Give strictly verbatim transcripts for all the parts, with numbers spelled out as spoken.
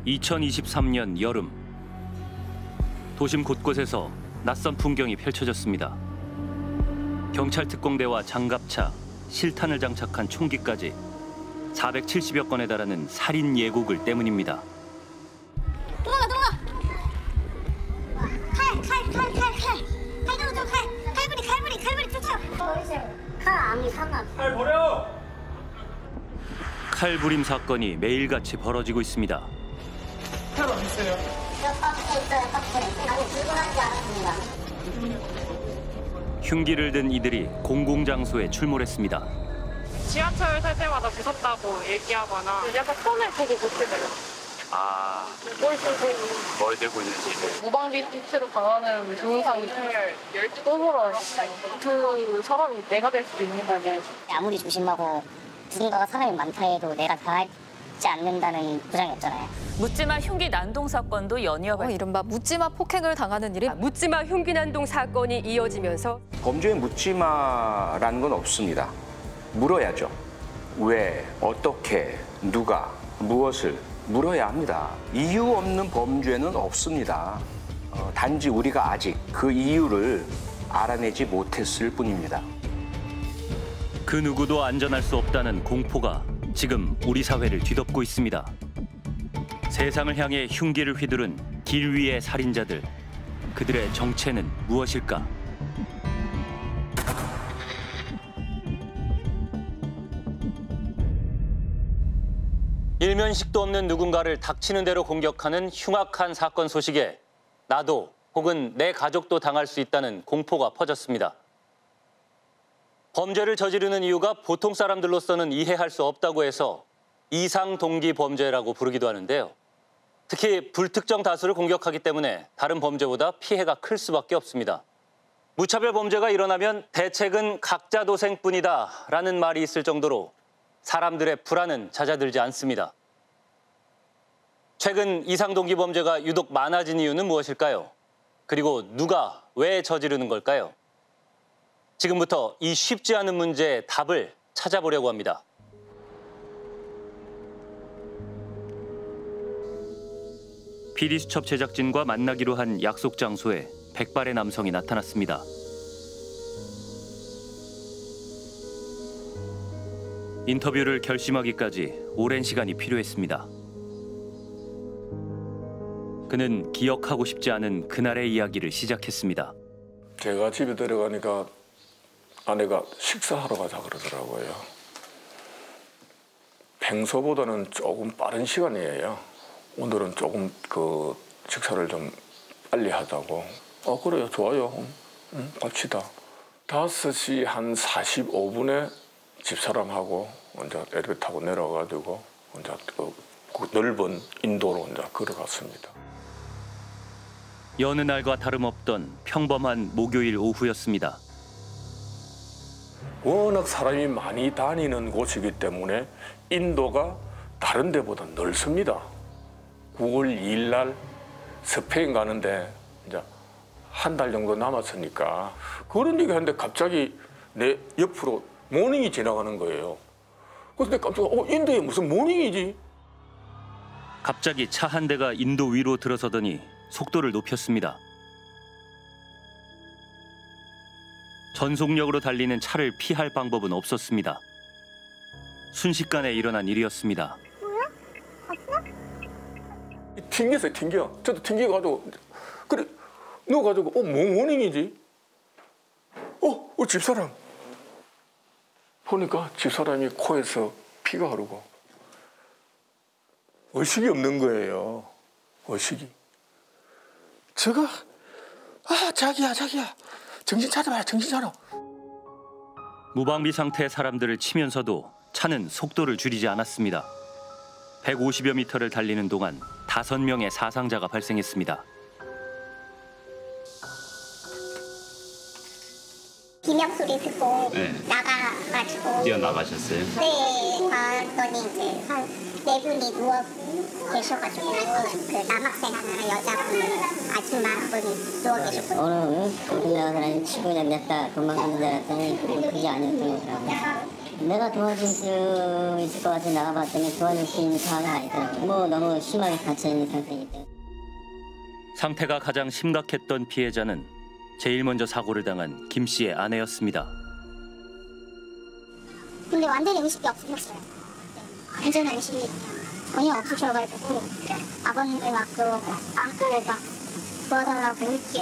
이천이십삼 년 여름. 도심 곳곳에서 낯선 풍경이 펼쳐졌습니다. 경찰 특공대와 장갑차, 실탄을 장착한 총기까지 사백칠십여 건에 달하는 살인 예고글 때문입니다. 도망가, 도망가! 칼, 칼, 칼, 칼, 칼! 칼 들어줘, 칼! 칼부리, 칼부리, 칼부리 쫓아! 칼 아니, 상관. 칼 버려! 칼부림 사건이 매일같이 벌어지고 있습니다. 칼 어디 있어요? 저 박스에 있어요, 박스에. 아니, 들고 가지 않았습니다. 흉기를 든 이들이 공공장소에 출몰했습니다. 지하철 탈 때마다 무섭다고 얘기하거나 약간 손을 보고 못 들어요. 아, 뭘 들고 뭘 들고 있는지. 무방비 피치로 당하는 동영상을 또 보러왔어요. 그 사람이 내가 될 수도 있는 거 아니야. 아무리 조심하고 누군가가 사람이 많다 해도 내가 당하지 않는다는 보장이 없잖아요. 묻지마 흉기 난동 사건도 연이어 발. 어, 이른바 묻지마 폭행을 당하는 일이 묻지마 흉기 난동 사건이 이어지면서 범죄에 묻지마라는 건 없습니다. 물어야죠. 왜, 어떻게, 누가, 무엇을 물어야 합니다. 이유 없는 범죄는 없습니다. 어, 단지 우리가 아직 그 이유를 알아내지 못했을 뿐입니다. 그 누구도 안전할 수 없다는 공포가 지금 우리 사회를 뒤덮고 있습니다. 세상을 향해 흉기를 휘두른 길 위의 살인자들. 그들의 정체는 무엇일까? 일면식도 없는 누군가를 닥치는 대로 공격하는 흉악한 사건 소식에 나도 혹은 내 가족도 당할 수 있다는 공포가 퍼졌습니다. 범죄를 저지르는 이유가 보통 사람들로서는 이해할 수 없다고 해서 이상동기 범죄라고 부르기도 하는데요. 특히 불특정 다수를 공격하기 때문에 다른 범죄보다 피해가 클 수밖에 없습니다. 무차별 범죄가 일어나면 대책은 각자 도생뿐이다 라는 말이 있을 정도로 사람들의 불안은 잦아들지 않습니다. 최근 이상동기 범죄가 유독 많아진 이유는 무엇일까요? 그리고 누가 왜 저지르는 걸까요? 지금부터 이 쉽지 않은 문제의 답을 찾아보려고 합니다. 피디수첩 제작진과 만나기로 한 약속 장소에 백발의 남성이 나타났습니다. 인터뷰를 결심하기까지 오랜 시간이 필요했습니다. 그는 기억하고 싶지 않은 그날의 이야기를 시작했습니다. 제가 집에 들어가니까 아내가 식사하러 가자 그러더라고요. 평소보다는 조금 빠른 시간이에요. 오늘은 조금 그 식사를 좀 빨리 하자고. 어 그래요, 좋아요. 응, 갑시다. 다섯 시 한 사십오 분에 집사람하고 이제 엘리베이터 타고 내려가지고 이제 그 넓은 인도로 이제 걸어갔습니다. 여느 날과 다름없던 평범한 목요일 오후였습니다. 워낙 사람이 많이 다니는 곳이기 때문에 인도가 다른 데보다 넓습니다. 구월 이일 날 스페인 가는데 이제 한 달 정도 남았으니까 그런 얘기 하는데 갑자기 내 옆으로 모닝이 지나가는 거예요. 그래서 내가 깜짝 어 인도에 무슨 모닝이지? 갑자기 차 한 대가 인도 위로 들어서더니 속도를 높였습니다. 전속력으로 달리는 차를 피할 방법은 없었습니다. 순식간에 일어난 일이었습니다. 뭐야? 봤어? 튕겼어요, 튕겨. 저도 튕겨가지고 그래 누워가지고 어, 뭐 모닝이지? 어, 어 집사람. 보니까 집사람이 코에서 피가 흐르고 의식이 없는 거예요. 의식이. 제가 아 자기야 자기야 정신 차려봐 정신 차려. 무방비 상태의 사람들을 치면서도 차는 속도를 줄이지 않았습니다. 백오십여 미터를 달리는 동안 다섯 명의 사상자가 발생했습니다. 비명 소리 듣고 네. 나가가지고 뛰어나가셨어요? 네, 봤더니 이제 한 네 분이 누워 계셔가지고 그 남학생 하나, 여자분, 아줌마 한 분이 누워 계셨고 오늘 응? 나가서 치고 그냥 냈다 도망가는 줄 알았더니 그게 아니었던 거더라고요. 내가 도와줄 수 있을 것 같아 나가봤더니 도와줄 수 있는 상황이 아니더라고요. 뭐 너무 심하게 갇혀있는 상태이기 때문에. 상태가 가장 심각했던 피해자는 제일 먼저 사고를 당한 김 씨의 아내였습니다. 근데 완전히 의식이 없으셨어요. 완전 의식이 전혀 없으셔가지고 아버님을 막 또 안고 막 도와달라고 울게.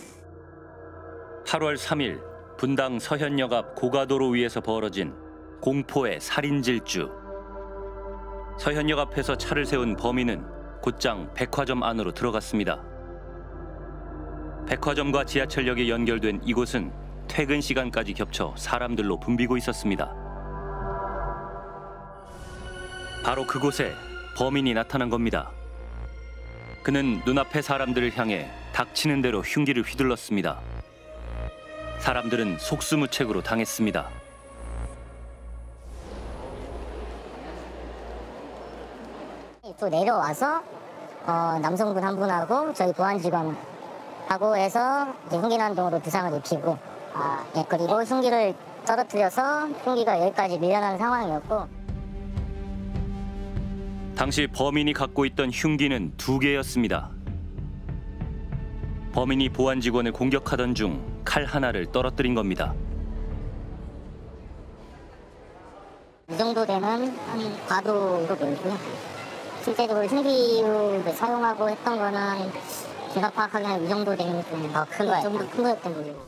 팔월 삼일 분당 서현역 앞 고가도로 위에서 벌어진 공포의 살인 질주. 서현역 앞에서 차를 세운 범인은 곧장 백화점 안으로 들어갔습니다. 백화점과 지하철역이 연결된 이곳은 퇴근 시간까지 겹쳐 사람들로 붐비고 있었습니다. 바로 그곳에 범인이 나타난 겁니다. 그는 눈앞의 사람들을 향해 닥치는 대로 흉기를 휘둘렀습니다. 사람들은 속수무책으로 당했습니다. 또 내려와서 어, 남성분 한 분하고 저희 보안직원하고 해서 이제 흉기난동으로 부상을 입히고 아, 예, 그리고 흉기를 떨어뜨려서 흉기가 여기까지 밀려나는 상황이었고. 당시 범인이 갖고 있던 흉기는 두 개였습니다. 범인이 보안 직원을 공격하던 중 칼 하나를 떨어뜨린 겁니다. 이 정도 되면 한 과도로 보이고요. 실제적으로 흉기를 사용하고 했던 거는 제가 파악하기에는 이 정도 되면 좀 더 큰 거예요. 이 정도 큰 거였던 거예요.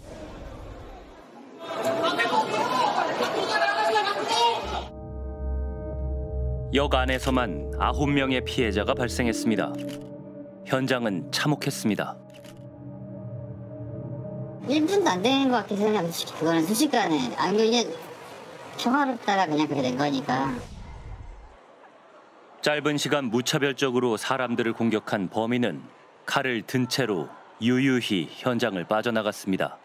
역 안에서만 아홉 명의 피해자가 발생했습니다. 현장은 참혹했습니다. 일 분도 안 되는 것 같긴 해요. 그거는 순식간에. 아, 근데 이게 평화롭다가 그냥 그렇게 된 거니까. 짧은 시간 무차별적으로 사람들을 공격한 범인은 칼을 든 채로 유유히 현장을 빠져나갔습니다.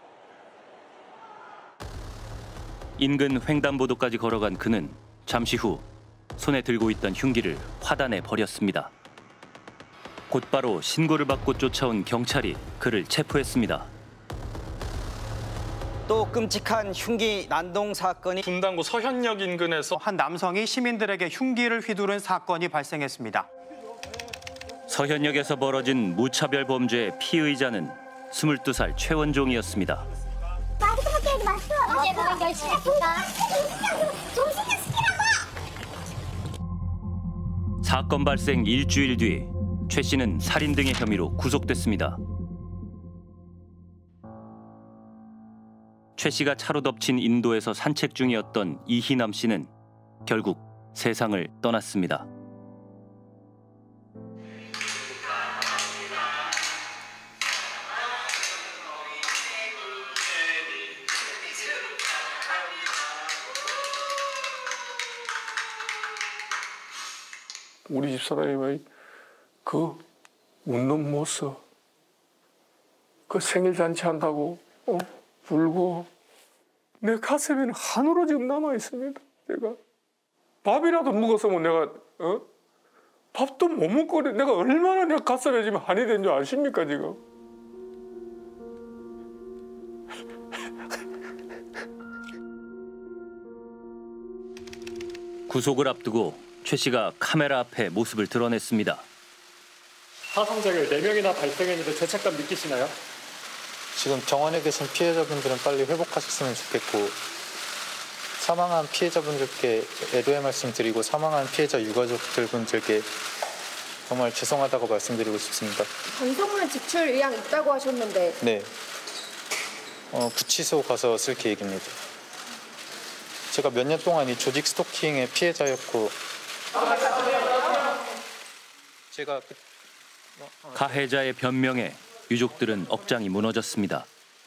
인근 횡단보도까지 걸어간 그는 잠시 후 손에 들고 있던 흉기를 화단에 버렸습니다. 곧바로 신고를 받고 쫓아온 경찰이 그를 체포했습니다. 또 끔찍한 흉기 난동 사건이 분당구 서현역 인근에서 한 남성이 시민들에게 흉기를 휘두른 사건이 발생했습니다. 서현역에서 벌어진 무차별 범죄의 피의자는 스물두 살 최원종이었습니다. 사건 발생 일주일 뒤 최 씨는 살인 등의 혐의로 구속됐습니다. 최 씨가 차로 덮친 인도에서 산책 중이었던 이희남 씨는 결국 세상을 떠났습니다. 우리 집사람이 그 웃는 모습, 그 생일 잔치 한다고 어? 울고 내 가슴에는 한으로 지금 남아 있습니다. 내가 밥이라도 먹었으면 내가 어? 밥도 못 먹고 내가 얼마나 내 가슴에 지금 한이 된 줄 아십니까 지금? 구속을 앞두고 최 씨가 카메라 앞에 모습을 드러냈습니다. 사상자가 네 명이나 발생했는데 죄책감 느끼시나요? 지금 병원에 계신 피해자분들은 빨리 회복하셨으면 좋겠고 사망한 피해자분들께 애도의 말씀 드리고 사망한 피해자 유가족들 분들께 정말 죄송하다고 말씀드리고 싶습니다. 반성문 지출 의향 있다고 하셨는데 네, 어, 구치소 가서 쓸 계획입니다. 제가 몇 년 동안 이 조직 스토킹의 피해자였고 제가 그, 어, 가해자의 변명에 유족들은 억장이 무너졌습니다.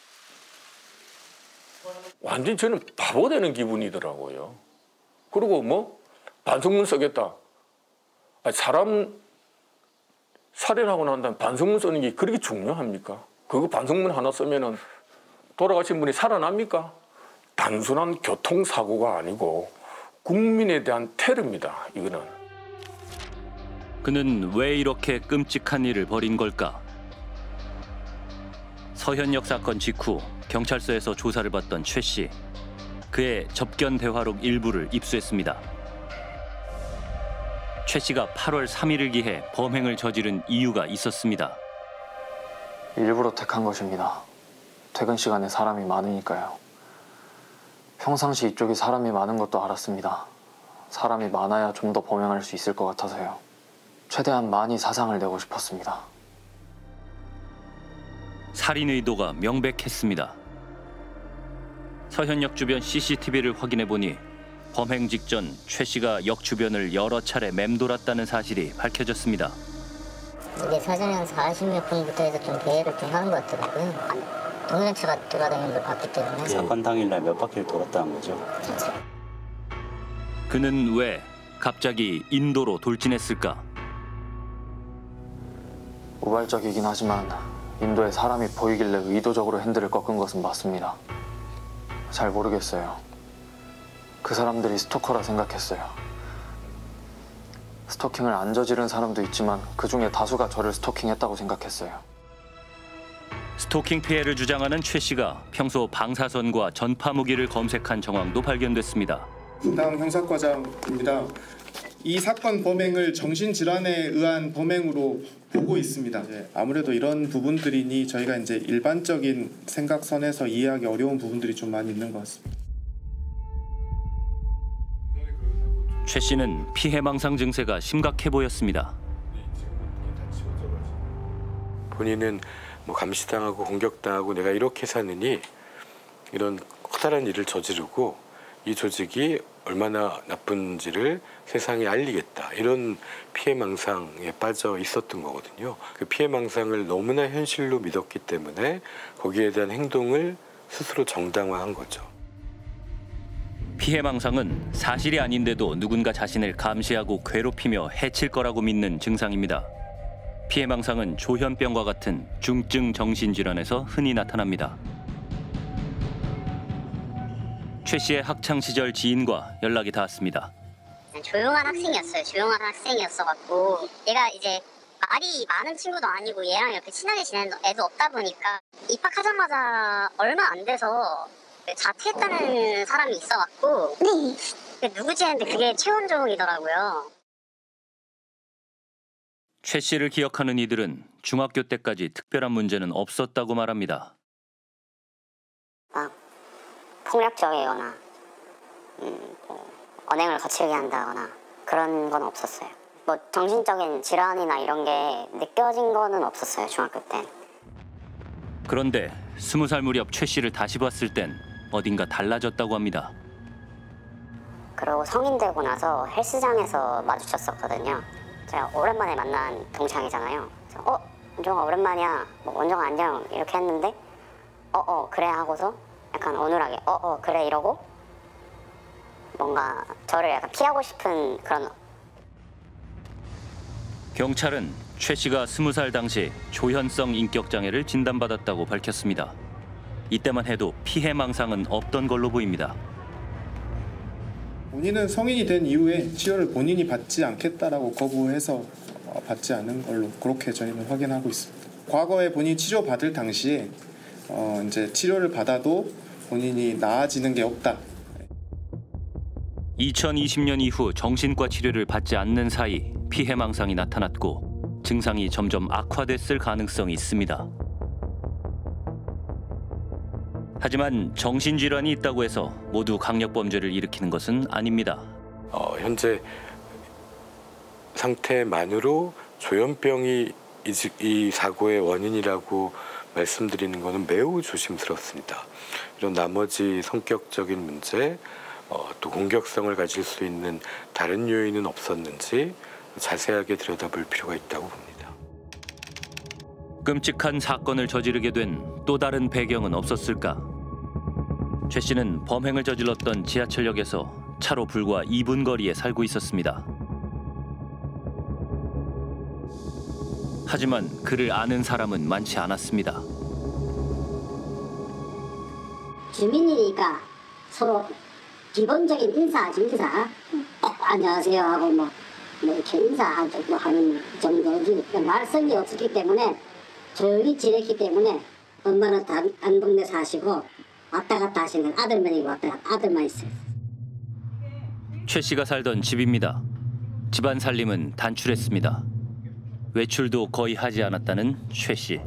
완전 저는 바보 되는 기분이더라고요. 그리고 뭐 반성문 쓰겠다. 아니, 사람 살인하고 난 다음에 반성문 쓰는 게 그렇게 중요합니까? 그거 반성문 하나 쓰면은 돌아가신 분이 살아납니까? 단순한 교통사고가 아니고 국민에 대한 테러입니다. 이거는. 그는 왜 이렇게 끔찍한 일을 벌인 걸까? 서현역 사건 직후 경찰서에서 조사를 받던 최 씨. 그의 접견 대화록 일부를 입수했습니다. 최 씨가 팔월 삼일을 기해 범행을 저지른 이유가 있었습니다. 일부러 택한 것입니다. 퇴근 시간에 사람이 많으니까요. 평상시 이쪽이 사람이 많은 것도 알았습니다. 사람이 많아야 좀 더 범행할 수 있을 것 같아서요. 최대한 많이 사상을 내고 싶었습니다. 살인 의도가 명백했습니다. 서현역 주변 씨씨티비를 확인해 보니 범행 직전 최 씨가 역 주변을 여러 차례 맴돌았다는 사실이 밝혀졌습니다. 이게 사전에 사십몇 분부터 해서 좀 계획을 좀 하는 것 같더라고요. 동일차가 돌아다니는 걸 봤기 때문에. 사건 당일날 몇 바퀴를 돌았다는 거죠? 그렇죠. 그는 왜 갑자기 인도로 돌진했을까? 우발적이긴 하지만 인도에 사람이 보이길래 의도적으로 핸들을 꺾은 것은 맞습니다. 잘 모르겠어요. 그 사람들이 스토커라 생각했어요. 스토킹을 안 저지른 사람도 있지만 그중에 다수가 저를 스토킹했다고 생각했어요. 스토킹 피해를 주장하는 최 씨가 평소 방사선과 전파 무기를 검색한 정황도 발견됐습니다. 분당 형사과장입니다. 이 사건 범행을 정신질환에 의한 범행으로 보고 있습니다. 아무래도 이런 부분들이니 저희가 이제 일반적인 생각선에서 이해하기 어려운 부분들이 좀 많이 있는 것 같습니다. 최 씨는 피해망상 증세가 심각해 보였습니다. 본인은 뭐 감시당하고 공격당하고 내가 이렇게 사느니 이런 커다란 일을 저지르고 이 조직이 얼마나 나쁜지를 세상에 알리겠다. 이런 피해망상에 빠져 있었던 거거든요. 그 피해망상을 너무나 현실로 믿었기 때문에 거기에 대한 행동을 스스로 정당화한 거죠. 피해망상은 사실이 아닌데도 누군가 자신을 감시하고 괴롭히며 해칠 거라고 믿는 증상입니다. 피해망상은 조현병과 같은 중증 정신질환에서 흔히 나타납니다. 최 씨의 학창시절 지인과 연락이 닿았습니다. 조용한 학생이었어요. 조용한 학생이었어갖고 얘가 이제 말이 많은 친구도 아니고 얘랑 이렇게 친하게 지내는 애도 없다 보니까 입학하자마자 얼마 안 돼서 자퇴했다는 사람이 있어갖고 누구지 했는데 그게 최원종이더라고요. 최 씨를 기억하는 이들은 중학교 때까지 특별한 문제는 없었다고 말합니다. 막 폭력적이거나 음, 뭐 언행을 거칠게 한다거나 그런 건 없었어요. 뭐 정신적인 질환이나 이런 게 느껴진 거는 없었어요, 중학교 때. 그런데 스무 살 무렵 최 씨를 다시 봤을 땐 어딘가 달라졌다고 합니다. 그리고 성인 되고 나서 헬스장에서 마주쳤었거든요. 제가 오랜만에 만난 동창이잖아요. 그래서 어? 원종아 오랜만이야. 뭐 원종아 안녕 이렇게 했는데 어어 어, 그래 하고서 약간 어눌하게 어어 어, 그래 이러고 뭔가 저를 약간 피하고 싶은 그런. 경찰은 최 씨가 스무 살 당시 조현성 인격장애를 진단받았다고 밝혔습니다. 이때만 해도 피해망상은 없던 걸로 보입니다. 본인은 성인이 된 이후에 치료를 본인이 받지 않겠다라고 거부해서 받지 않은 걸로 그렇게 저희는 확인하고 있습니다. 과거에 본인이 치료받을 당시에 어 이제 치료를 받아도 본인이 나아지는 게 없다. 이천이십 년 이후 정신과 치료를 받지 않는 사이 피해망상이 나타났고 증상이 점점 악화됐을 가능성이 있습니다. 하지만 정신질환이 있다고 해서 모두 강력범죄를 일으키는 것은 아닙니다. 어, 현재 상태만으로 조현병이 이, 이 사고의 원인이라고 말씀드리는 것은 매우 조심스럽습니다. 이런 나머지 성격적인 문제, 어, 또 공격성을 가질 수 있는 다른 요인은 없었는지 자세하게 들여다볼 필요가 있다고 봅니다. 끔찍한 사건을 저지르게 된 또 다른 배경은 없었을까? 최 씨는 범행을 저질렀던 지하철역에서 차로 불과 이 분 거리에 살고 있었습니다. 하지만 그를 아는 사람은 많지 않았습니다. 주민이니까 서로 기본적인 인사하지 인사. 어, 안녕하세요 하고 뭐, 뭐 이렇게 인사하고 하는 정도지. 말썽이 없었기 때문에 조용히 지냈기 때문에 엄마는 단 동네 사시고 왔다 갔다 하시는 아들만이고 왔다 갔다 아들만 있어요. 최 씨가 살던 집입니다. 집안 살림은 단출했습니다. 외출도 거의 하지 않았다는 최 씨.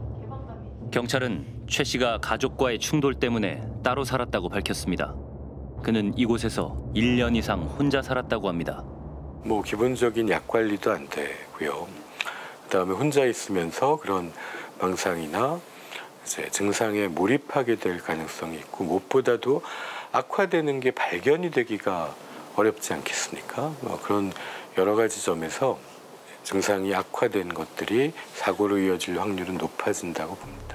경찰은 최 씨가 가족과의 충돌 때문에 따로 살았다고 밝혔습니다. 그는 이곳에서 일 년 이상 혼자 살았다고 합니다. 뭐 기본적인 약 관리도 안 되고요. 그다음에 혼자 있으면서 그런 망상이나 이제 증상에 몰입하게 될 가능성이 있고 무엇보다도 악화되는 게 발견이 되기가 어렵지 않겠습니까? 뭐 그런 여러 가지 점에서 증상이 악화된 것들이 사고로 이어질 확률은 높아진다고 봅니다.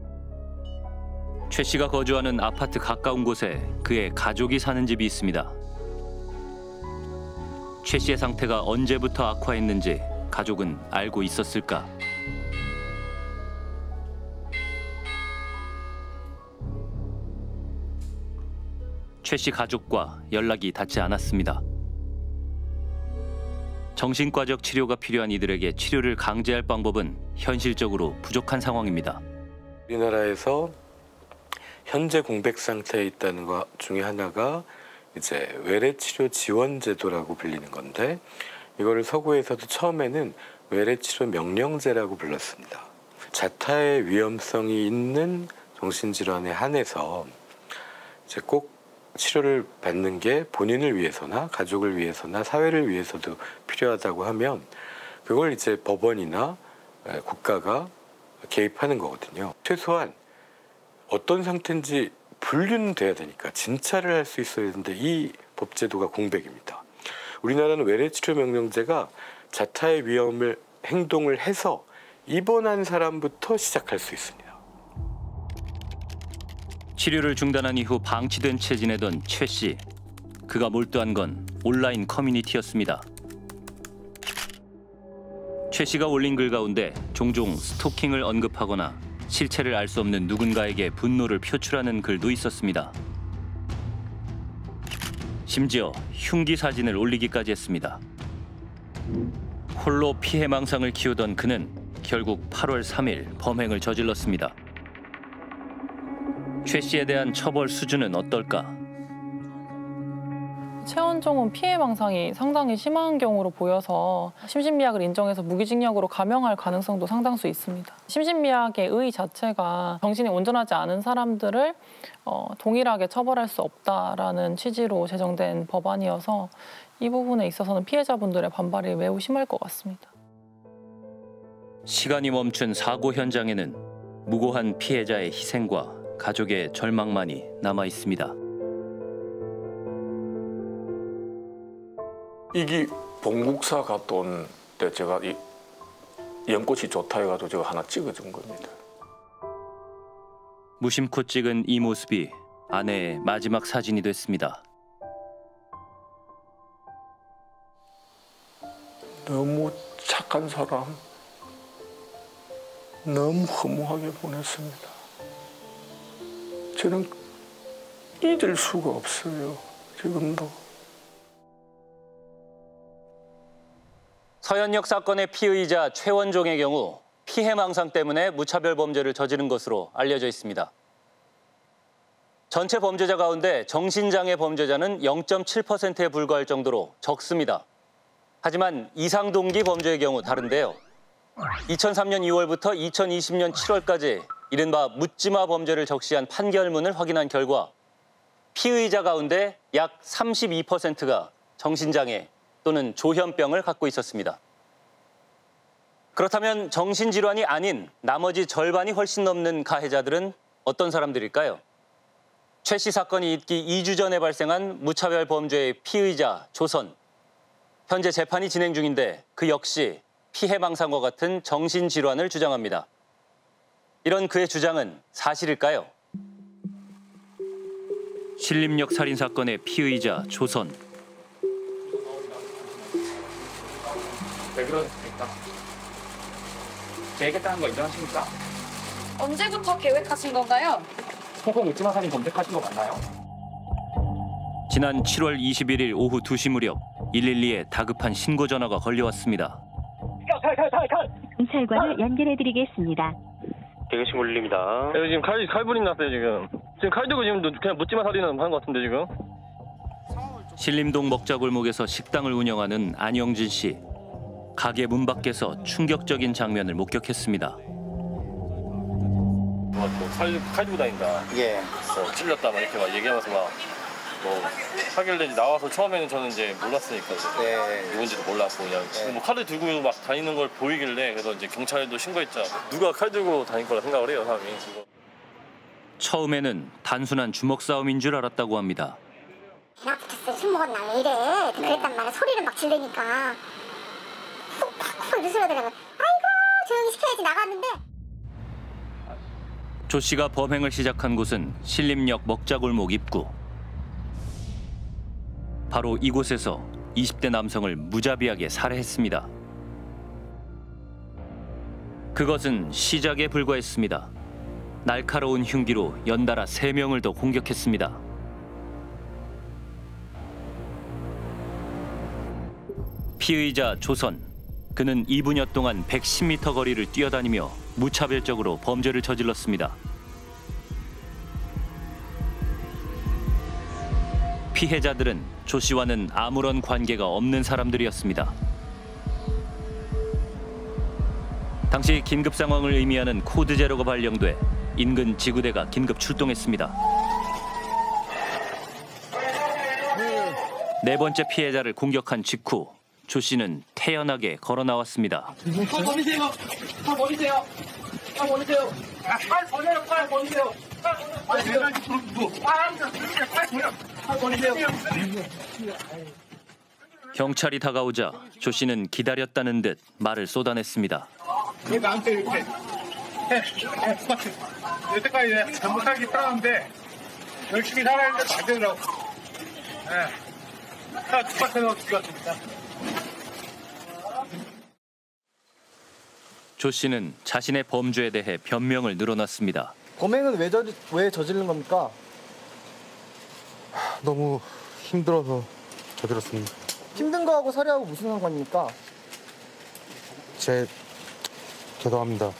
최 씨가 거주하는 아파트 가까운 곳에 그의 가족이 사는 집이 있습니다. 최 씨의 상태가 언제부터 악화했는지 가족은 알고 있었을까? 최 씨 가족과 연락이 닿지 않았습니다. 정신과적 치료가 필요한 이들에게 치료를 강제할 방법은 현실적으로 부족한 상황입니다. 우리나라에서 현재 공백 상태에 있다는 것 중에 하나가 이제 외래치료 지원제도라고 불리는 건데 이거를 서구에서도 처음에는 외래치료 명령제라고 불렀습니다. 자타의 위험성이 있는 정신질환에 한해서 이제 꼭 치료를 받는 게 본인을 위해서나 가족을 위해서나 사회를 위해서도 필요하다고 하면 그걸 이제 법원이나 국가가 개입하는 거거든요. 최소한 어떤 상태인지 분류는 돼야 되니까 진찰을 할 수 있어야 되는데 이 법제도가 공백입니다. 우리나라는 외래치료 명령제가 자타의 위험을 행동을 해서 입원한 사람부터 시작할 수 있습니다. 치료를 중단한 이후 방치된 채 지내던 최 씨. 그가 몰두한 건 온라인 커뮤니티였습니다. 최 씨가 올린 글 가운데 종종 스토킹을 언급하거나 실체를 알 수 없는 누군가에게 분노를 표출하는 글도 있었습니다. 심지어 흉기 사진을 올리기까지 했습니다. 홀로 피해망상을 키우던 그는 결국 팔월 삼일 범행을 저질렀습니다. 최 씨에 대한 처벌 수준은 어떨까? 최원종은 피해망상이 상당히 심한 경우로 보여서 심신미약을 인정해서 무기징역으로 감형할 가능성도 상당수 있습니다. 심신미약의 의 자체가 정신이 온전하지 않은 사람들을 어, 동일하게 처벌할 수 없다라는 취지로 제정된 법안이어서 이 부분에 있어서는 피해자분들의 반발이 매우 심할 것 같습니다. 시간이 멈춘 사고 현장에는 무고한 피해자의 희생과 가족의 절망만이 남아 있습니다. 이게 봉국사 갔다 온 때 제가 이 연꽃이 좋다 해가지고 제가 하나 찍어준 겁니다. 무심코 찍은 이 모습이 아내의 마지막 사진이 됐습니다. 너무 착한 사람, 너무 허무하게 보냈습니다. 저는 잊을 수가 없어요, 지금도. 서현역 사건의 피의자 최원종의 경우 피해망상 때문에 무차별 범죄를 저지른 것으로 알려져 있습니다. 전체 범죄자 가운데 정신장애 범죄자는 영 점 칠 퍼센트에 불과할 정도로 적습니다. 하지만 이상동기 범죄의 경우 다른데요. 이천삼년 이월부터 이천이십년 칠월까지 이른바 묻지마 범죄를 적시한 판결문을 확인한 결과 피의자 가운데 약 삼십이 퍼센트가 정신장애 또는 조현병을 갖고 있었습니다. 그렇다면 정신질환이 아닌 나머지 절반이 훨씬 넘는 가해자들은 어떤 사람들일까요? 최 씨 사건이 있기 이 주 전에 발생한 무차별 범죄의 피의자 조선. 현재 재판이 진행 중인데 그 역시 피해망상과 같은 정신질환을 주장합니다. 이런 그의 주장은 사실일까요? 신림역 살인 사건의 피의자 조선. 왜 그러십니까? 계획했다는 거 인정하십니까? 언제부터 계획하신 건가요? 소금 묻지마 살인 검색하신 거 맞나요? 지난 칠월 이십일일 오후 두 시 무렵 일일이에 다급한 신고 전화가 걸려왔습니다. 경찰관을 연결해드리겠습니다. 대구신 올립니다. 지금 칼, 칼분이 났어요, 지금. 지금 칼 들고 지금 그냥 묻지마 살이는 하는 것 같은데 지금. 신림동 먹자골목에서 식당을 운영하는 안영진 씨. 가게 문 밖에서 충격적인 장면을 목격했습니다. 칼, 칼 들고 다닌다. 예. 어, 찔렸다 막 이렇게 막 얘기하면서 막 뭐 하길래 나와서 처음에는 저는 이제 몰랐으니까 네. 누군지도 몰랐고 그냥 네. 뭐 칼을 들고 막 다니는 걸 보이길래 그래서 이제 경찰도 신고했죠. 누가 칼 들고 다닐 거라 생각을 해요, 사람이. 처음에는 단순한 주먹 싸움인 줄 알았다고 합니다. 나 붙었어. 술 먹었나 왜 이래. 그랬단 말이야. 소리를 막 지르니까 푹푹 누스러들어가. 아이고 조용히 시켜야지 나갔는데. 조 씨가 범행을 시작한 곳은 신림역 먹자골목 입구. 바로 이곳에서 이십 대 남성을 무자비하게 살해했습니다. 그것은 시작에 불과했습니다. 날카로운 흉기로 연달아 세 명을 더 공격했습니다. 피의자 조선. 그는 이 분여 동안 백십 미터 거리를 뛰어다니며 무차별적으로 범죄를 저질렀습니다. 피해자들은 조 씨와는 아무런 관계가 없는 사람들이었습니다. 당시 긴급 상황을 의미하는 코드 제로가 발령돼 인근 지구대가 긴급 출동했습니다. 네 번째 피해자를 공격한 직후 조 씨는 태연하게 걸어 나왔습니다. 팔 버리세요. 팔 버리세요. 팔 버리세요. 팔 버려요. 팔 버리세요. 팔 버리세요. 경찰이 다가오자 조 씨는 기다렸다는 듯 말을 쏟아냈습니다. 왜 나한테 이렇게 해? 해, 똑같이. 여태까지 내가 잘못하기 따랐는데 열심히 살아야니까 잘 되더라고. 예. 다 똑같아서 죽였습니다. 조 씨는 자신의 범죄에 대해 변명을 늘어놨습니다. 범행은 왜, 저, 왜 저지른 겁니까? 너무 힘들어서 저질렀습니다. 힘든 거하고 살해하고 무슨 상관입니까? 제 죄송합니다.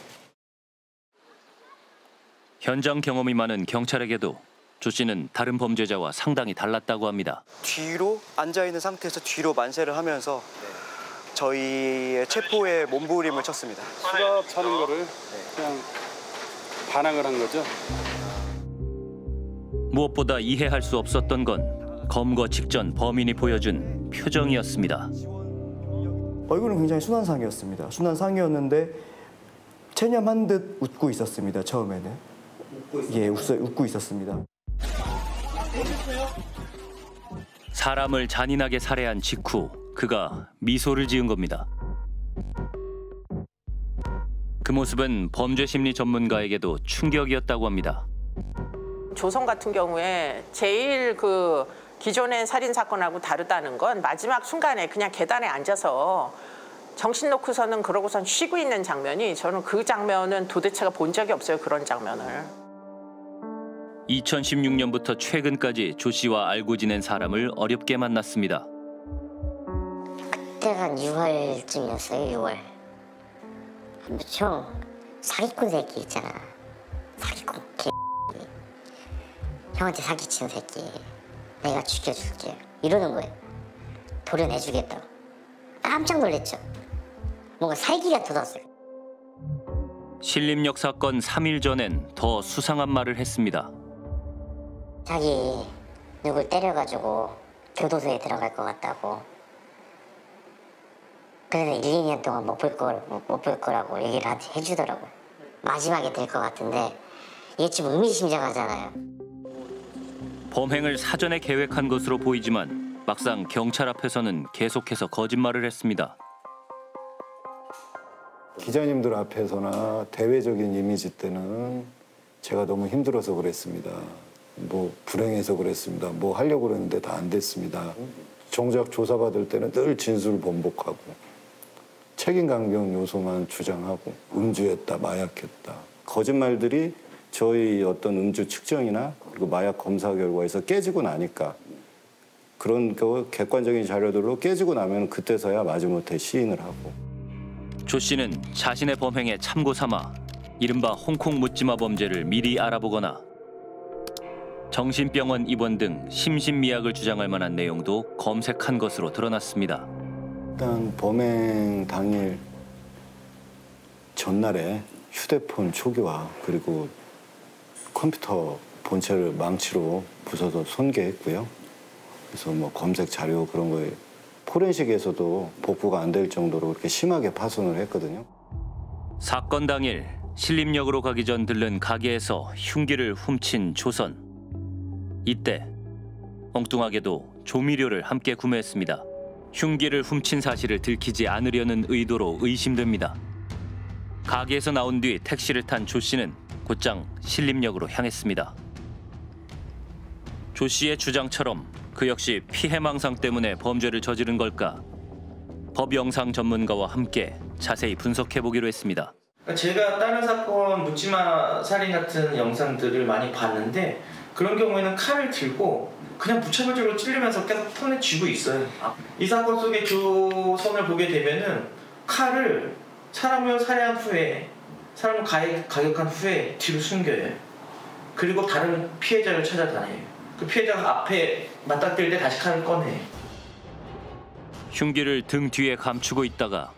현장 경험이 많은 경찰에게도 조 씨는 다른 범죄자와 상당히 달랐다고 합니다. 뒤로 앉아있는 상태에서 뒤로 만세를 하면서 저희의 체포에 몸부림을 쳤습니다. 수갑차는 거를 그냥 반항을 한 거죠. 무엇보다 이해할 수 없었던 건 검거 직전 범인이 보여준 표정이었습니다. 얼굴은 굉장히 순한 상이었습니다. 순한 상이었는데 체념한 듯 웃고 있었습니다. 처음에는. 예, 웃어, 웃고 있었습니다. 사람을 잔인하게 살해한 직후 그가 미소를 지은 겁니다. 그 모습은 범죄 심리 전문가에게도 충격이었다고 합니다. 조선 같은 경우에 제일 그 기존의 살인 사건하고 다르다는 건 마지막 순간에 그냥 계단에 앉아서 정신 놓고서는 그러고선 쉬고 있는 장면이 저는 그 장면은 도대체가 본 적이 없어요. 그런 장면을. 이천십육 년부터 최근까지 조 씨와 알고 지낸 사람을 어렵게 만났습니다. 그때가 한 유월쯤이었어요. 유월. 형 사기꾼 새끼 있잖아. 사기꾼 개. 형한테 사기친 새끼. 내가 죽여줄게. 이러는 거예요. 도려내주겠다고. 깜짝 놀랐죠. 뭔가 살기가 돋았어요. 신림역 사건 삼 일 전엔 더 수상한 말을 했습니다. 자기 누굴 때려가지고 교도소에 들어갈 것 같다고. 그래서 일, 이 년 동안 못 볼 걸, 못 볼 거라고 얘기를 해주더라고요. 마지막에 될 것 같은데 이게 좀 의미심장하잖아요. 범행을 사전에 계획한 것으로 보이지만 막상 경찰 앞에서는 계속해서 거짓말을 했습니다. 기자님들 앞에서나 대외적인 이미지 때는 제가 너무 힘들어서 그랬습니다. 뭐 불행해서 그랬습니다. 뭐 하려고 그랬는데 다 안 됐습니다. 정작 조사받을 때는 늘 진술 번복하고 책임 강경 요소만 주장하고 음주했다, 마약했다. 거짓말들이 저희 어떤 음주 측정이나 그리고 마약 검사 결과에서 깨지고 나니까 그런 그 객관적인 자료들로 깨지고 나면 그때서야 마지못해 시인을 하고. 조 씨는 자신의 범행에 참고 삼아 이른바 홍콩 묻지마 범죄를 미리 알아보거나 정신병원 입원 등 심신미약을 주장할 만한 내용도 검색한 것으로 드러났습니다. 일단 범행 당일 전날에 휴대폰 초기화 그리고 컴퓨터 본체를 망치로 부숴서 손괴했고요. 그래서 뭐 검색 자료 그런 거에 포렌식에서도 복구가 안 될 정도로 그렇게 심하게 파손을 했거든요. 사건 당일 신림역으로 가기 전 들른 가게에서 흉기를 훔친 조선. 이때 엉뚱하게도 조미료를 함께 구매했습니다. 흉기를 훔친 사실을 들키지 않으려는 의도로 의심됩니다. 가게에서 나온 뒤 택시를 탄 조 씨는 곧장 신림역으로 향했습니다. 조 씨의 주장처럼 그 역시 피해망상 때문에 범죄를 저지른 걸까? 법영상 전문가와 함께 자세히 분석해보기로 했습니다. 제가 다른 사건 묻지마 살인 같은 영상들을 많이 봤는데 그런 경우에는 칼을 들고 그냥 무차별적으로 찔리면서 계속 폰에 쥐고 있어요. 이 사건 속의 조선을 보게 되면은 칼을 사람을 살해한 후에 사람을 가해, 가격한 후에 뒤로 숨겨요. 그리고 다른 피해자를 찾아다녀요. 그 피해자가 앞에 맞닥뜨릴 때 다시 칼을 꺼내요. 흉기를 등 뒤에 감추고 있다가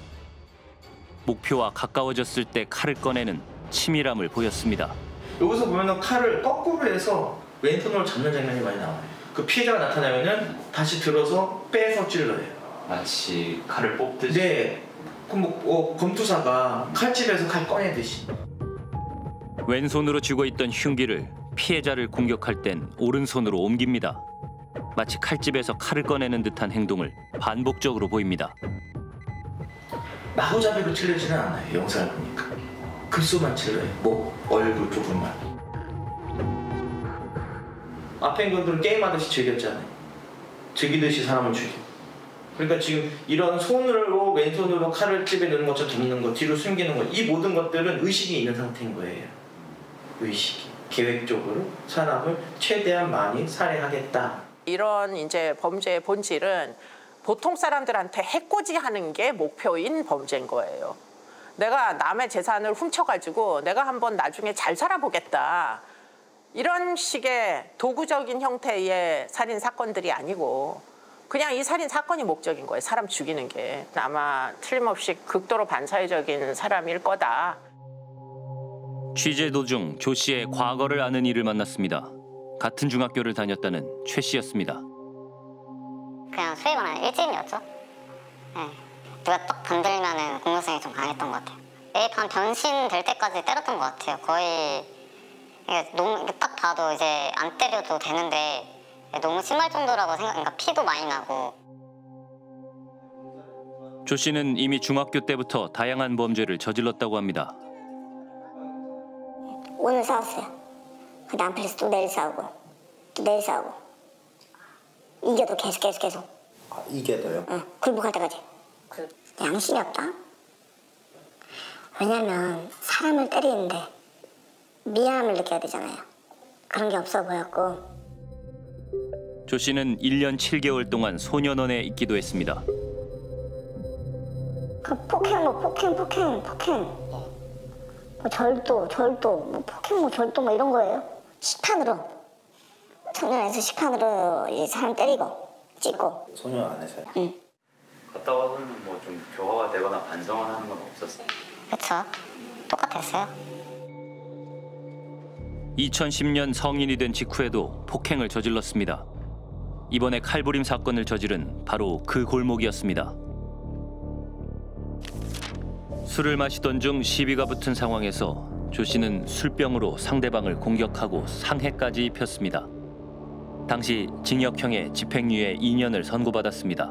목표와 가까워졌을 때 칼을 꺼내는 치밀함을 보였습니다. 여기서 보면 칼을 거꾸로 해서 왼손으로 잡는 장면이 많이 나와요. 그 피해자가 나타나면은 다시 들어서 빼서 찔러요. 마치 칼을 뽑듯이? 네. 그럼 뭐, 어, 검투사가 칼집에서 칼 꺼내듯이. 왼손으로 쥐고 있던 흉기를 피해자를 공격할 땐 오른손으로 옮깁니다. 마치 칼집에서 칼을 꺼내는 듯한 행동을 반복적으로 보입니다. 마구잡이로 찔르지는 않아요. 영상을 보니까. 글수만 찔러요. 목, 얼굴 부분만. 앞에 있는 분들은 게임하듯이 즐겼잖아요. 즐기듯이 사람을 죽이고. 그러니까 지금 이런 손으로 왼손으로 칼을 집에 넣는 것처럼 덮는 것, 뒤로 숨기는 것, 이 모든 것들은 의식이 있는 상태인 거예요. 의식이. 계획적으로 사람을 최대한 많이 살해하겠다. 이런 이제 범죄의 본질은 보통 사람들한테 해코지하는 게 목표인 범죄인 거예요. 내가 남의 재산을 훔쳐가지고 내가 한번 나중에 잘 살아보겠다. 이런 식의 도구적인 형태의 살인 사건들이 아니고 그냥 이 살인 사건이 목적인 거예요. 사람 죽이는 게. 아마 틀림없이 극도로 반사회적인 사람일 거다. 취재 도중 조 씨의 과거를 아는 이를 만났습니다. 같은 중학교를 다녔다는 최 씨였습니다. 그냥 소위 말하는 일진이었죠. 네. 누가 딱 건들면은 공격성이 좀 강했던 것 같아요. 매일 밤 변신 될 때까지 때렸던 것 같아요. 거의 이게 너무 딱 봐도 이제 안 때려도 되는데 너무 심할 정도라고 생각. 그러니까 피도 많이 나고. 조 씨는 이미 중학교 때부터 다양한 범죄를 저질렀다고 합니다. 오늘 싸웠어요. 그 남편에서 또 내일 싸우고 또 내일 싸우고 이겨도 계속 계속 계속. 아, 이겨도요? 응, 굴복할 때까지. 양심이 없다. 왜냐면 사람을 때리는데 미안함을 느껴야 되잖아요. 그런 게 없어 보였고. 조 씨는 일 년 칠 개월 동안 소년원에 있기도 했습니다. 그 폭행 뭐 폭행 폭행 폭행 뭐 절도 절도 뭐 폭행 뭐 절도 뭐 이런 거예요. 시판으로 청년에서 시판으로 이 사람 때리고 찢고. 소년 안에서요? 응. 갔다 와서는 뭐 좀 교화가 되거나 반성을 하는 건 없었어요? 그렇죠. 똑같았어요. 이천십 년 성인이 된 직후에도 폭행을 저질렀습니다. 이번에 칼부림 사건을 저지른 바로 그 골목이었습니다. 술을 마시던 중 시비가 붙은 상황에서 조 씨는 술병으로 상대방을 공격하고 상해까지 입혔습니다. 당시 징역형에 집행유예 이 년을 선고받았습니다.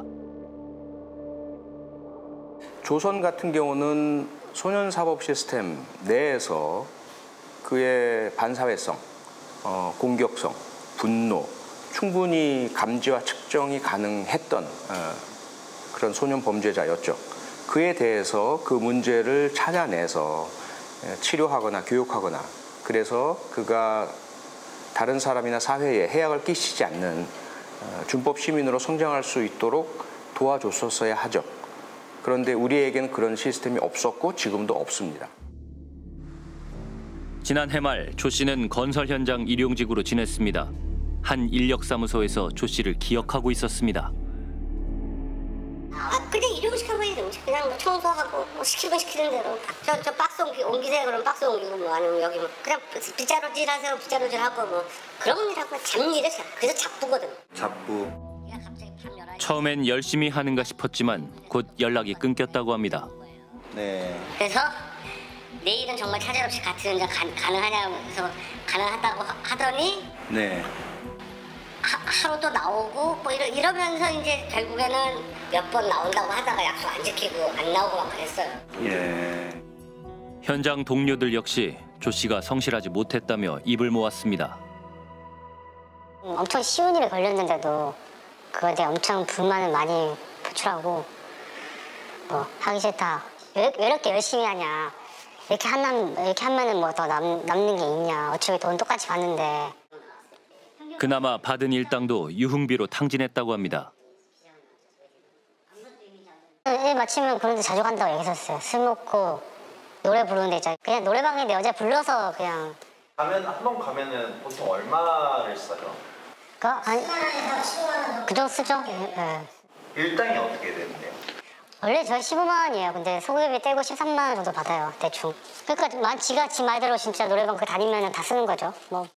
조선 같은 경우는 소년사법 시스템 내에서 그의 반사회성, 어, 공격성, 분노 충분히 감지와 측정이 가능했던 어, 그런 소년 범죄자였죠. 그에 대해서 그 문제를 찾아내서 치료하거나 교육하거나 그래서 그가 다른 사람이나 사회에 해악을 끼치지 않는 준법 시민으로 성장할 수 있도록 도와줬었어야 하죠. 그런데 우리에게는 그런 시스템이 없었고 지금도 없습니다. 지난해 말 조 씨는 건설 현장 일용직으로 지냈습니다. 한 인력사무소에서 조 씨를 기억하고 있었습니다. 아, 그냥 일용직 하면 해요. 그냥 뭐 청소하고 뭐 시키면 시키는 대로. 저, 저 박스 옮기, 옮기세요 그러면 박스 옮기고 뭐 아니면 여기 뭐 그냥 빗자루질 하세요 빗자루질 하고 뭐 그런 일하고 잡일에 그래서 잡부거든. 잡부. 처음엔 열심히 하는가 싶었지만 곧 연락이 끊겼다고 합니다. 네. 그래서 내일은 정말 차질 없이 같은 현장 가, 가능하냐고 해서 가능하다고 하, 하더니 네. 하, 하루 또 나오고 뭐 이러, 이러면서 이제 결국에는 몇 번 나온다고 하다가 약속 안 지키고 안 나오고 막 그랬어요. 예. 현장 동료들 역시 조 씨가 성실하지 못했다며 입을 모았습니다. 엄청 쉬운 일에 걸렸는데도 그거에 대해 엄청 불만을 많이 표출하고 뭐 하기 싫다. 왜, 왜 이렇게 열심히 하냐. 이렇게 하면 이렇게 하면은 뭐 더 남는 게 있냐. 어차피 돈 똑같이 받는데. 그나마 받은 일당도 유흥비로 탕진했다고 합니다. 일 마치면 그런 데 자주 간다고 얘기했었어요. 술 먹고 노래 부르는 데 있잖아요. 그냥 노래방에 여자 불러서 그냥. 가면 한 번 가면은 보통 얼마를 써요? 그 아니 그 정도 쓰죠. 네. 일당이 어떻게 되는데요? 원래 저희 십오만 원이에요. 근데 소개비 떼고 십삼만 원 정도 받아요. 대충. 그러니까 지가 지 말대로 진짜 노래방 그 다니면 다 쓰는 거죠. 뭐.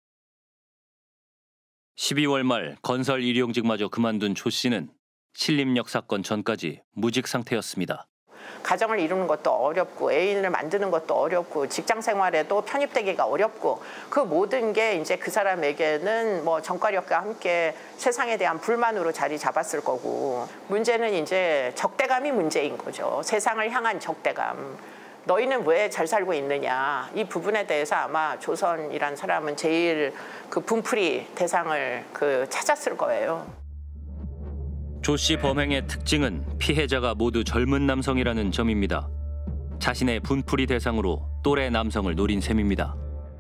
십이월 말 건설 일용직마저 그만둔 조 씨는 신림역 사건 전까지 무직 상태였습니다. 가정을 이루는 것도 어렵고 애인을 만드는 것도 어렵고 직장 생활에도 편입되기가 어렵고 그 모든 게 이제 그 사람에게는 뭐 전과력과 함께 세상에 대한 불만으로 자리 잡았을 거고 문제는 이제 적대감이 문제인 거죠. 세상을 향한 적대감. 너희는 왜 잘 살고 있느냐. 이 부분에 대해서 아마 조선이란 사람은 제일 그 분풀이 대상을 그 찾았을 거예요. 조 씨 범행의 특징은 피해자가 모두 젊은 남성이라는 점입니다. 자신의 분풀이 대상으로 또래 남성을 노린 셈입니다.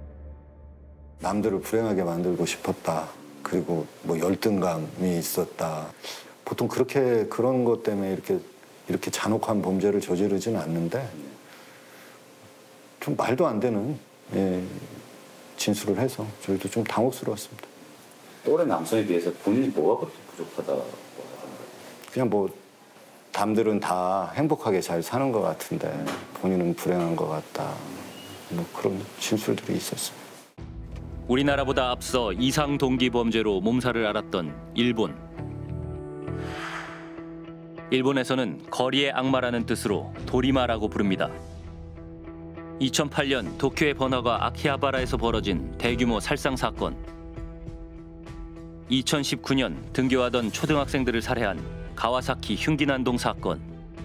남들을 불행하게 만들고 싶었다. 그리고 뭐 열등감이 있었다. 보통 그렇게 그런 것 때문에 이렇게 이렇게 잔혹한 범죄를 저지르지는 않는데 좀 말도 안 되는 예, 진술을 해서 저희도 좀 당혹스러웠습니다. 또래 남성에 비해서 본인이 뭐가 그렇게 부족하다? 그냥 뭐 남들은 다 행복하게 잘 사는 것 같은데 본인은 불행한 것 같다. 뭐 그런 진술들이 있었습니다. 우리나라보다 앞서 이상 동기 범죄로 몸살을 앓았던 일본. 일본에서는 거리의 악마라는 뜻으로 도리마라고 부릅니다. 이천팔 년 도쿄의 번화가 아키하바라에서 벌어진 대규모 살상 사건. 이천십구 년 등교하던 초등학생들을 살해한 가와사키 흉기난동 사건.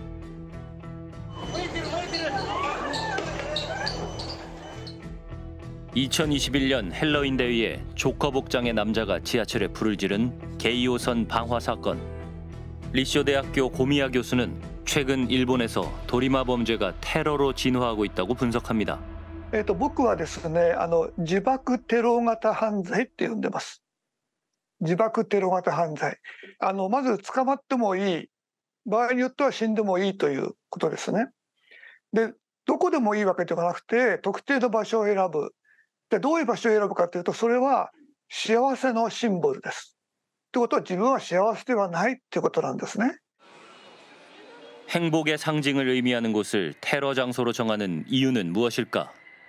이천이십일 년 헬로윈 대위에 조커 복장의 남자가 지하철에 불을 지른 게이오선 방화 사건. 리쇼 대학교 고미야 교수는 최근 일본에서 도리마 범죄가 테러로 진화하고 있다고 분석합니다. えっと僕はですね、あの自爆テロ型犯罪って呼んでます。自爆テロ型犯罪。あのまず捕まってもいい、場合によっては死んでもいいということですね。で、どこでもいいわけではなくて、特定の場所を選ぶ。で、どういう場所を選ぶかというと、それは幸せのシンボルです。ということは自分は幸せではないということなんですね。 행복의 상징을 의미하는 곳을 테러 장소로 정하는 이유는 무엇일까?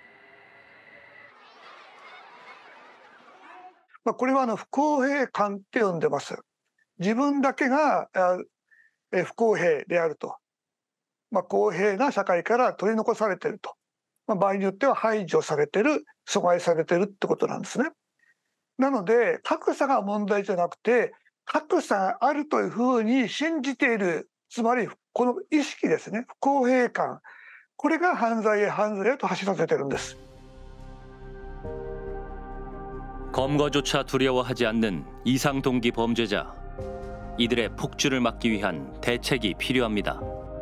まあこれはあの不公平感って呼んでます。自分だけが不公平であると、まあ、公平な社会から取り残されていると、まあ、場合によっては排除されている、阻害されているってことなんですね。なので格差が問題じゃなくて、格差があるというふうに信じている、つまりこの意識ですね、不公平感、これが犯罪へ犯罪へと走らせてるんです。 검거조차 두려워하지 않는 이상 동기 범죄자. 이들의 폭주를 막기 위한 대책이 필요합니다.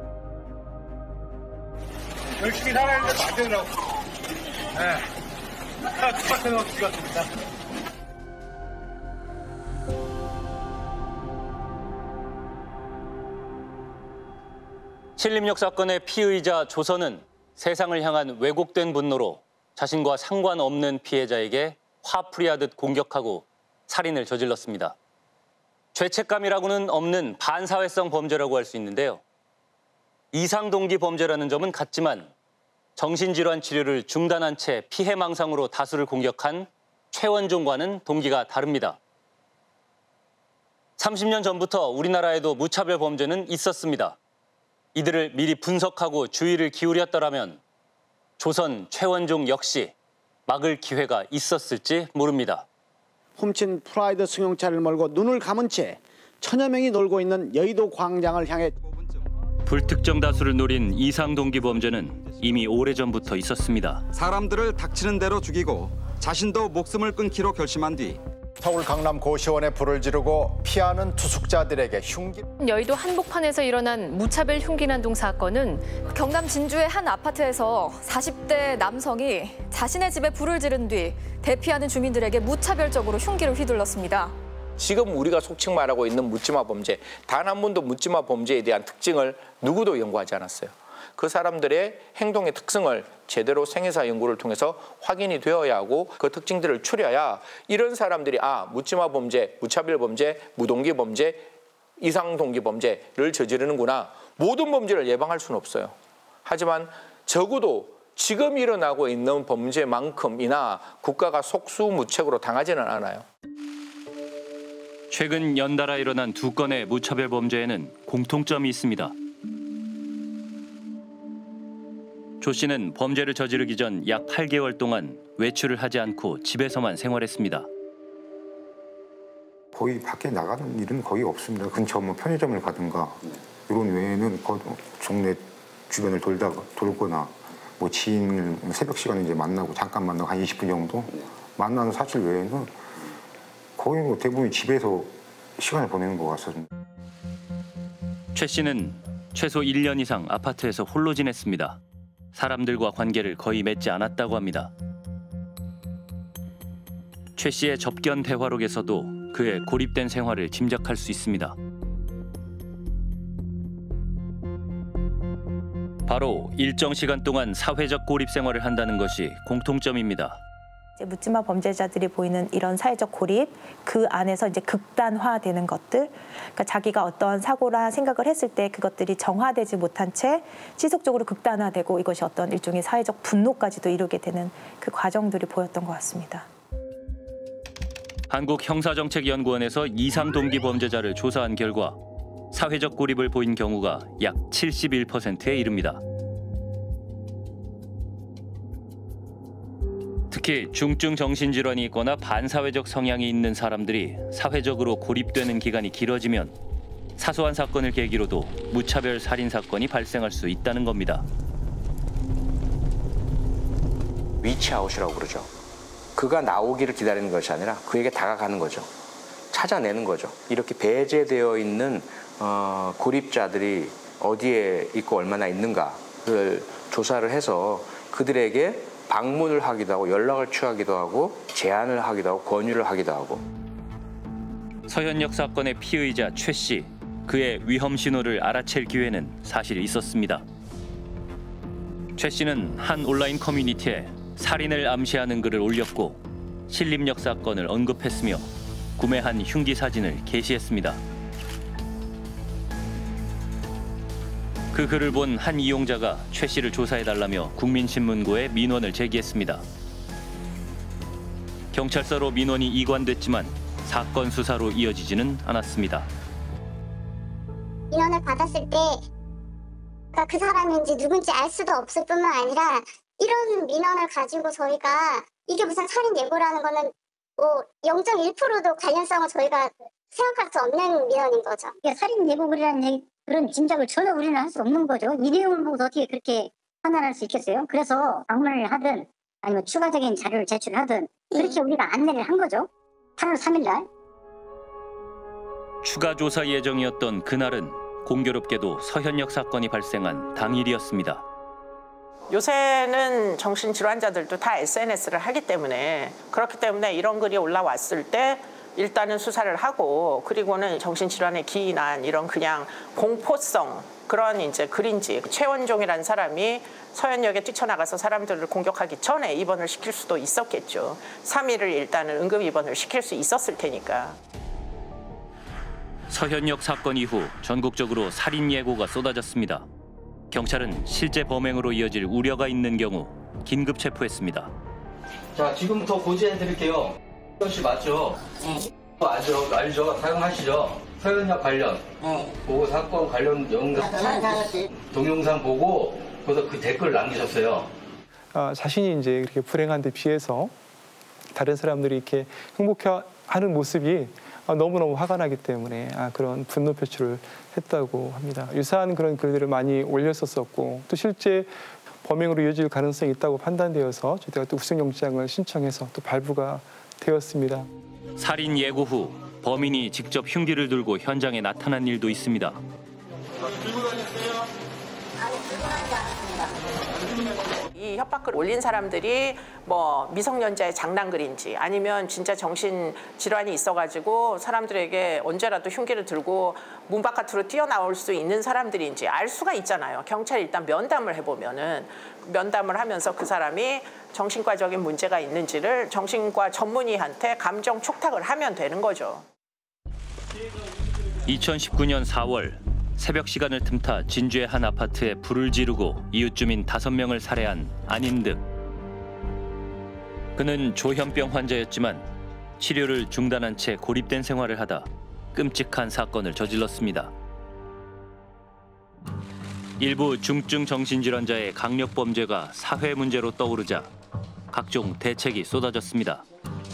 열심히 살아야 돼 맞으라고. 네. 똑같은 옷 찍었습니다. 신림역 사건의 피의자 조선은 세상을 향한 왜곡된 분노로 자신과 상관없는 피해자에게 화풀이하듯 공격하고 살인을 저질렀습니다. 죄책감이라고는 없는 반사회성 범죄라고 할 수 있는데요. 이상동기 범죄라는 점은 같지만 정신질환 치료를 중단한 채 피해망상으로 다수를 공격한 최원종과는 동기가 다릅니다. 삼십 년 전부터 우리나라에도 무차별 범죄는 있었습니다. 이들을 미리 분석하고 주의를 기울였더라면 조선 최원종 역시 막을 기회가 있었을지 모릅니다. 훔친 프라이드 승용차를 몰고 눈을 감은 채 천여 명이 놀고 있는 여의도 광장을 향해 불특정 다수를 노린 이상동기 범죄는 이미 오래전부터 있었습니다. 사람들을 닥치는 대로 죽이고 자신도 목숨을 끊기로 결심한 뒤 서울 강남 고시원에 불을 지르고 피하는 투숙자들에게 흉기. 여의도 한복판에서 일어난 무차별 흉기난동 사건은 경남 진주의 한 아파트에서 사십 대 남성이 자신의 집에 불을 지른 뒤 대피하는 주민들에게 무차별적으로 흉기를 휘둘렀습니다. 지금 우리가 속칭 말하고 있는 묻지마 범죄, 단 한 번도 묻지마 범죄에 대한 특징을 누구도 연구하지 않았어요. 그 사람들의 행동의 특성을 제대로 생애사 연구를 통해서 확인이 되어야 하고 그 특징들을 추려야 이런 사람들이 아, 묻지마 범죄, 무차별 범죄, 무동기 범죄, 이상동기 범죄를 저지르는구나. 모든 범죄를 예방할 수는 없어요. 하지만 적어도 지금 일어나고 있는 범죄만큼이나 국가가 속수무책으로 당하지는 않아요. 최근 연달아 일어난 두 건의 무차별 범죄에는 공통점이 있습니다. 조 씨는 범죄를 저지르기 전 약 팔 개월 동안 외출을 하지 않고 집에서만 생활했습니다. 거의 밖에 나가는 일은 거의 없습니다. 근처 뭐 편의점을 가든가 이런 외에는 동네 주변을 돌다가 돌거나 뭐 지인을 새벽 시간에 이제 만나고 잠깐 만나고 한 이십 분 정도 만나는 사실 외에는 거의 뭐 대부분 집에서 시간을 보내는 것 같습니다. 최 씨는 최소 일 년 이상 아파트에서 홀로 지냈습니다. 사람들과 관계를 거의 맺지 않았다고 합니다. 최 씨의 접견 대화록에서도 그의 고립된 생활을 짐작할 수 있습니다. 바로 일정 시간 동안 사회적 고립 생활을 한다는 것이 공통점입니다. 이제 묻지마 범죄자들이 보이는 이런 사회적 고립, 그 안에서 이제 극단화되는 것들, 그러니까 자기가 어떤 사고라 생각을 했을 때 그것들이 정화되지 못한 채 지속적으로 극단화되고 이것이 어떤 일종의 사회적 분노까지도 이루게 되는 그 과정들이 보였던 것 같습니다. 한국형사정책연구원에서 이상동기 범죄자를 조사한 결과 사회적 고립을 보인 경우가 약 칠십일 퍼센트에 이릅니다. 특히 중증 정신질환이 있거나 반사회적 성향이 있는 사람들이 사회적으로 고립되는 기간이 길어지면 사소한 사건을 계기로도 무차별 살인 사건이 발생할 수 있다는 겁니다. 위치아웃이라고 그러죠. 그가 나오기를 기다리는 것이 아니라 그에게 다가가는 거죠. 찾아내는 거죠. 이렇게 배제되어 있는 어, 고립자들이 어디에 있고 얼마나 있는가를 조사를 해서 그들에게 방문을 하기도 하고 연락을 취하기도 하고 제안을 하기도 하고 권유를 하기도 하고. 서현역 사건의 피의자 최 씨, 그의 위험 신호를 알아챌 기회는 사실 있었습니다. 최 씨는 한 온라인 커뮤니티에 살인을 암시하는 글을 올렸고 신림역 사건을 언급했으며 구매한 흉기 사진을 게시했습니다. 그 글을 본 한 이용자가 최 씨를 조사해달라며 국민신문고에 민원을 제기했습니다. 경찰서로 민원이 이관됐지만 사건 수사로 이어지지는 않았습니다. 민원을 받았을 때 그 사람인지 누군지 알 수도 없을 뿐만 아니라 이런 민원을 가지고 저희가 이게 무슨 살인 예고라는 거는 뭐 영 점 일 퍼센트도 관련성을 저희가 생각할 수 없는 민원인 거죠. 살인 예고글이라는 얘기, 그런 짐작을 전혀 우리는 할 수 없는 거죠. 이 내용을 보고 어떻게 그렇게 판단할 수 있겠어요? 그래서 방문을 하든 아니면 추가적인 자료를 제출하든 그렇게 우리가 안내를 한 거죠. 팔월 삼일 날. 추가 조사 예정이었던 그날은 공교롭게도 서현역 사건이 발생한 당일이었습니다. 요새는 정신질환자들도 다 에스엔에스를 하기 때문에 그렇기 때문에 이런 글이 올라왔을 때 일단은 수사를 하고 그리고는 정신질환에 기인한 이런 그냥 공포성 그런 이제 글인지 최원종이라는 사람이 서현역에 뛰쳐나가서 사람들을 공격하기 전에 입원을 시킬 수도 있었겠죠. 삼 일을 일단은 응급 입원을 시킬 수 있었을 테니까. 서현역 사건 이후 전국적으로 살인 예고가 쏟아졌습니다. 경찰은 실제 범행으로 이어질 우려가 있는 경우 긴급 체포했습니다. 자, 지금부터 고지해드릴게요. 서현 씨 맞죠? 네. 알죠? 알죠? 사용하시죠? 서현역 관련. 네. 보고 사건 관련 영상, 동영상 보고 거기서 그 댓글 남기셨어요. 어, 자신이 이제 이렇게 불행한 데 비해서 다른 사람들이 이렇게 행복해하는 모습이 너무너무 화가 나기 때문에 아, 그런 분노 표출을 했다고 합니다. 유사한 그런 글들을 많이 올렸었었고 또 실제 범행으로 이어질 가능성이 있다고 판단되어서 저희가 또 구속영장을 신청해서 또 발부가 되었습니다. 살인 예고 후 범인이 직접 흉기를 들고 현장에 나타난 일도 있습니다. 이 협박글 올린 사람들이 뭐 미성년자의 장난글인지 아니면 진짜 정신 질환이 있어가지고 사람들에게 언제라도 흉기를 들고 문 바깥으로 뛰어나올 수 있는 사람들인지 알 수가 있잖아요. 경찰이 일단 면담을 해보면은 면담을 하면서 그 사람이 정신과적인 문제가 있는지를 정신과 전문의한테 감정 촉탁을 하면 되는 거죠. 이천십구 년 사월 새벽 시간을 틈타 진주의 한 아파트에 불을 지르고 이웃 주민 다섯 명을 살해한 안인득. 그는 조현병 환자였지만 치료를 중단한 채 고립된 생활을 하다 끔찍한 사건을 저질렀습니다. 일부 중증 정신질환자의 강력 범죄가 사회 문제로 떠오르자 각종 대책이 쏟아졌습니다.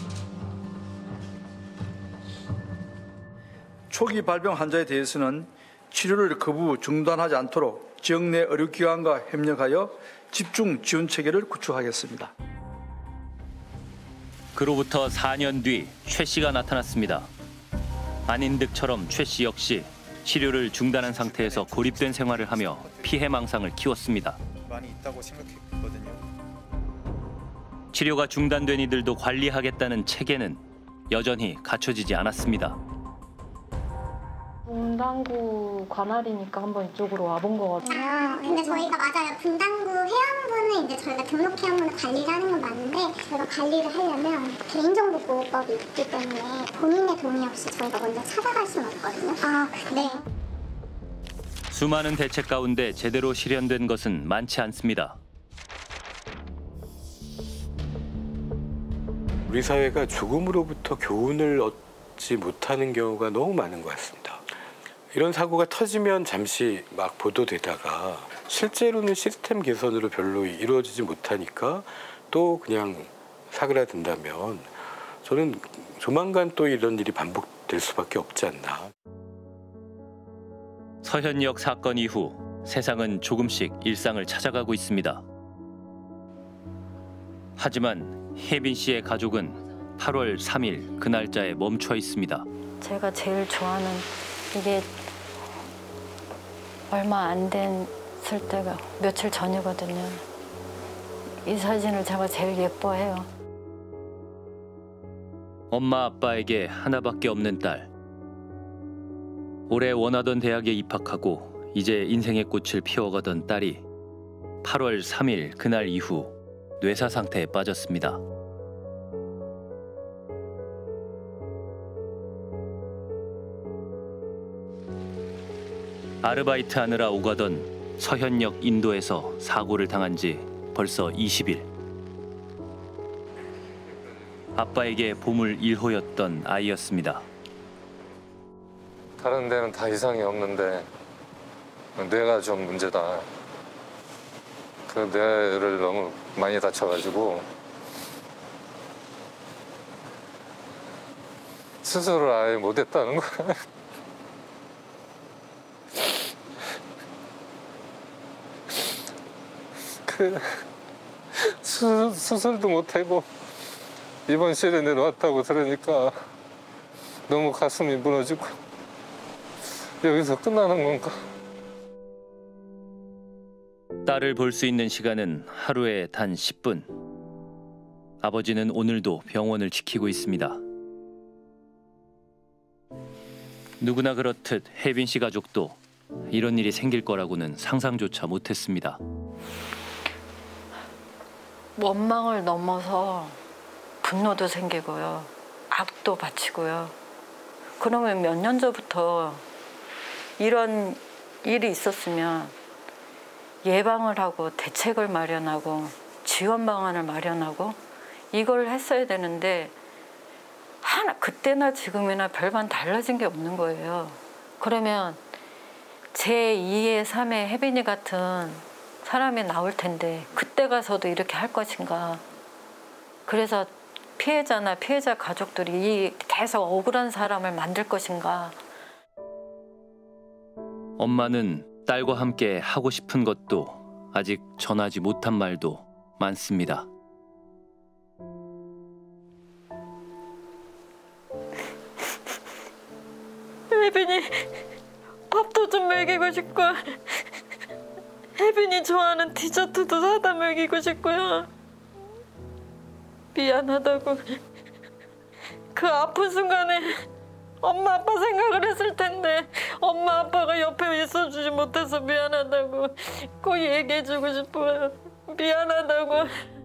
초기 발병 환자에 대해서는 치료를 거부 중단하지 않도록 지역 내 의료기관과 협력하여 집중 지원 체계를 구축하겠습니다. 그로부터 사 년 뒤 최 씨가 나타났습니다. 안인득처럼 최 씨 역시 치료를 중단한 상태에서 고립된 생활을 하며 피해망상을 키웠습니다. 많이 있다고 생각했거든요. 치료가 중단된 이들도 관리하겠다는 체계는 여전히 갖춰지지 않았습니다. 분당구 관할이니까 한번 이쪽으로 와본 것 같아요. 아, 근데 저희가 맞아요. 분당구 해양부는 이제 저희가 등록 해양부는 관리를 하는 건 맞는데 저희가 관리를 하려면 개인정보보호법이 있기 때문에 본인의 동의 없이 저희가 먼저 찾아갈 수는 없거든요. 아, 네. 수많은 대책 가운데 제대로 실현된 것은 많지 않습니다. 우리 사회가 죽음으로부터 교훈을 얻지 못하는 경우가 너무 많은 것 같습니다. 이런 사고가 터지면 잠시 막 보도되다가 실제로는 시스템 개선으로 별로 이루어지지 못하니까 또 그냥 사그라든다면 저는 조만간 또 이런 일이 반복될 수밖에 없지 않나. 서현역 사건 이후 세상은 조금씩 일상을 찾아가고 있습니다. 하지만 혜빈 씨의 가족은 팔월 삼일 그 날짜에 멈춰 있습니다. 제가 제일 좋아하는 이게 얼마 안 됐을 때가 며칠 전이거든요. 이 사진을 제가 제일 예뻐해요. 엄마 아빠에게 하나밖에 없는 딸. 올해 원하던 대학에 입학하고 이제 인생의 꽃을 피워가던 딸이 팔월 삼일 그날 이후 뇌사 상태에 빠졌습니다. 아르바이트 하느라 오가던 서현역 인도에서 사고를 당한 지 벌써 이십 일. 아빠에게 보물 일 호였던 아이였습니다. 다른 데는 다 이상이 없는데 뇌가 좀 문제다. 그 뇌를 너무 많이 다쳐가지고 수술을 아예 못했다는 거야. 그 수, 수술도 못하고 입원실에 내려왔다고 들으니까 너무 가슴이 무너지고 여기서 끝나는 건가? 딸을 볼 수 있는 시간은 하루에 단 십 분. 아버지는 오늘도 병원을 지키고 있습니다. 누구나 그렇듯 혜빈 씨 가족도 이런 일이 생길 거라고는 상상조차 못했습니다. 원망을 넘어서 분노도 생기고요. 악도 바치고요. 그러면 몇 년 전부터 이런 일이 있었으면 예방을 하고 대책을 마련하고 지원 방안을 마련하고 이걸 했어야 되는데 하나 그때나 지금이나 별반 달라진 게 없는 거예요. 그러면 제이의 삼의 혜빈이 같은 사람이 나올 텐데 그때 가서도 이렇게 할 것인가. 그래서 피해자나 피해자 가족들이 계속 억울한 사람을 만들 것인가. 엄마는 딸과 함께 하고 싶은 것도 아직 전하지 못한 말도 많습니다. 혜빈이 밥도 좀 먹이고 싶고 혜빈이 좋아하는 디저트도 사다 먹이고 싶고요. 미안하다고. 그 아픈 순간에 엄마 아빠 생각을 했을 텐데 엄마 아빠가 옆에 있어주지 못해서 미안하다고 꼭 얘기해주고 싶어요. 미안하다고.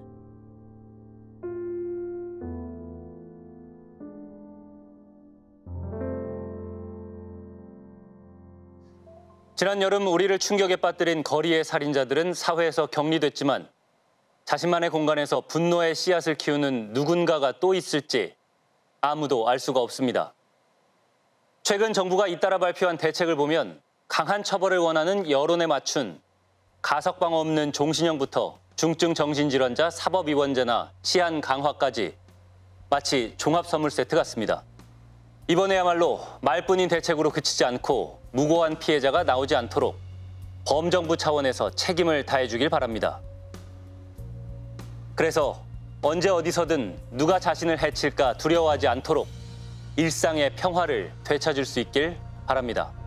지난 여름 우리를 충격에 빠뜨린 거리의 살인자들은 사회에서 격리됐지만 자신만의 공간에서 분노의 씨앗을 키우는 누군가가 또 있을지 아무도 알 수가 없습니다. 최근 정부가 잇따라 발표한 대책을 보면 강한 처벌을 원하는 여론에 맞춘 가석방 없는 종신형부터 중증 정신질환자 사법입원제나 치안 강화까지 마치 종합 선물 세트 같습니다. 이번에야말로 말뿐인 대책으로 그치지 않고 무고한 피해자가 나오지 않도록 범정부 차원에서 책임을 다해주길 바랍니다. 그래서 언제 어디서든 누가 자신을 해칠까 두려워하지 않도록 일상의 평화를 되찾을 수 있길 바랍니다.